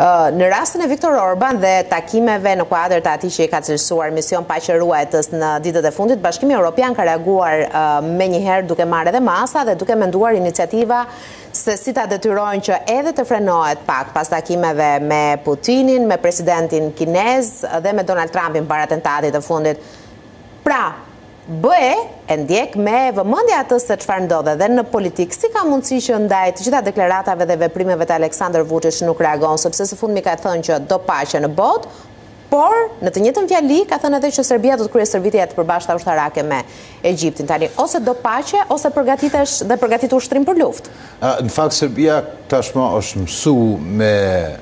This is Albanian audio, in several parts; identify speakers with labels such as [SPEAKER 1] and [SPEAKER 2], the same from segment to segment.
[SPEAKER 1] Në rastin e Viktor Orban dhe takimeve në kuadër të atij që i ka cilësuar mision paqëruajtës në ditët e fundit, Bashkimi Evropian ka reaguar menjëherë duke marrë edhe masa dhe duke menduar iniciativa se si ta detyrojnë që edhe të frenohet pak pas takimeve me Putinin, me presidentin kinez dhe me Donald Trumpin para atentatit të fundit. Pra, BE e ndjek me vëmendje atë se çfarë ndodhe dhe në politikë, si ka mundësi që ndaj të gjitha deklaratave dhe veprimeve të Aleksandar Vučić nuk reagon, sepse së fundmi ka thënë që do paqe në botë, por në të njëjtën fjali ka thënë edhe që Serbia do të kryejë stërvitje të përbashkëta ushtarake me Egjiptin. Tani ose do paqe ose përgatitesh dhe përgatit ushtrim për luftë.
[SPEAKER 2] Në fakt Serbia tashmë është mësuar me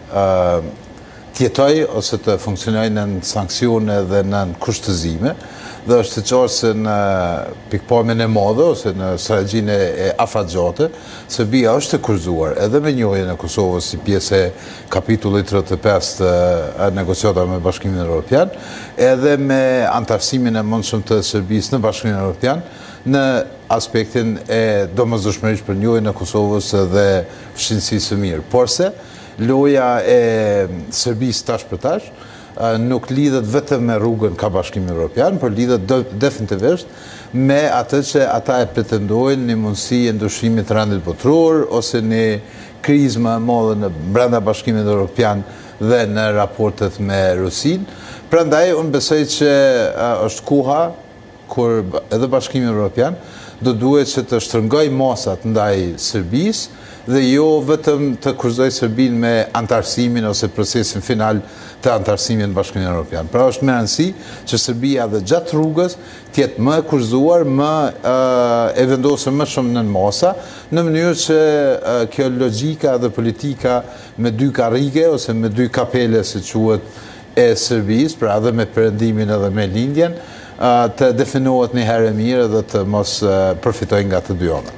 [SPEAKER 2] tjetoj ose të funksionojnë në sanksione dhe në kushtëzime, dhe është të qarë se në pikpamjen e madhe ose në strategjinë e afat-gjate, Serbia është të kurzuar edhe me njohjen e Kosovës si pjesë e kapitullit 35 të negociatave me Bashkimin Evropian, edhe me antarësimin e mundshëm të Serbisë në Bashkimin Evropian në aspektin e domosdoshmërisht për njohjen e Kosovës dhe fshinësisë së mirë. Porse, loja e Serbisë tash për tash nuk lidhet vetëm me rrugën ka Bashkimi Evropian, por lidhet definitivisht me atë që ata e pretendojnë një mundësi e ndryshimit të rendit botror ose një krizë më e madhe në brenda Bashkimit Evropian dhe në raportet me Rusin. Prandaj unë besoj që është koha kur edhe Bashkimi Evropian do duhet që të shtrëngoj masat ndaj Serbisë dhe jo vetëm të kurzoj Serbinë me antarësimin ose procesin final të antarësimin në Bashkimin Evropian. Pra është me rëndësi që Serbia dhe gjatë rrugës tjetë më e kurzuar, më e vendosur më shumë në masa, në mënyrë që kjo logjika dhe politika me dy karrige ose me dy kapele, si quhet, e Serbisë, pra edhe me perëndimin edhe me lindjen, të definohet një herë e mirë dhe të mos përfitojnë nga të dy anët.